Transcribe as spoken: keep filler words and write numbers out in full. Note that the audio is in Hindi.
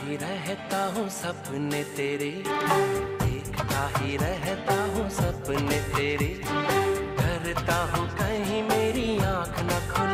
ही रहता हूँ सपने तेरे, देखता ही रहता हूँ सपने तेरे, डरता हूँ कहीं मेरी आँख न खुले।